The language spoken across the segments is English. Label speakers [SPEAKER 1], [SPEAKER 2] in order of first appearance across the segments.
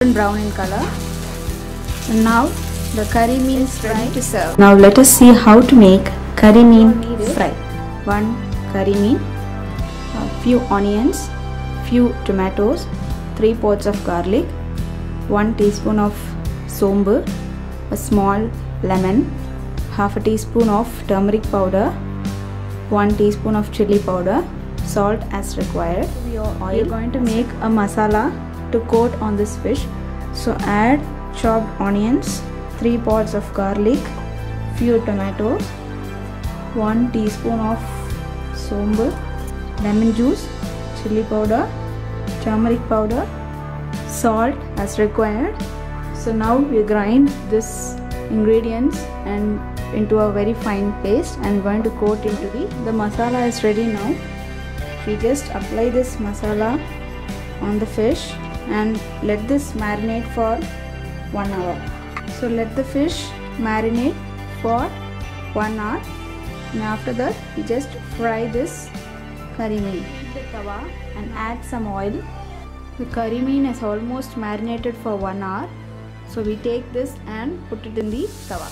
[SPEAKER 1] brown in color. And now the curry mean is ready to serve.
[SPEAKER 2] Now let us see how to make curry mean fry.
[SPEAKER 1] 1 curry mean, a few onions, few tomatoes, 3 pods of garlic, 1 teaspoon of sombu, a small lemon, half a teaspoon of turmeric powder, 1 teaspoon of chili powder, salt as required. We are going to make a masala to coat on this fish. So add chopped onions, 3 pods of garlic, few tomatoes, 1 teaspoon of sombu, lemon juice, chili powder, turmeric powder, salt as required. So now we grind this ingredients and into a very fine paste and going to coat into the masala is ready now. We just apply this masala on the fish and let this marinate for 1 hour. So let the fish marinate for 1 hour, and after that we just fry this curry mean. Heat the tawa and add some oil. The curry mean is almost marinated for 1 hour, so we take this and put it in the tawa.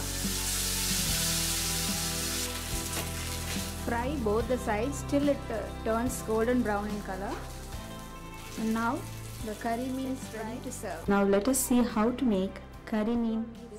[SPEAKER 1] Fry both the sides till it turns golden brown in color. And now the curry mean is ready to serve.
[SPEAKER 2] Now let us see how to make curry mean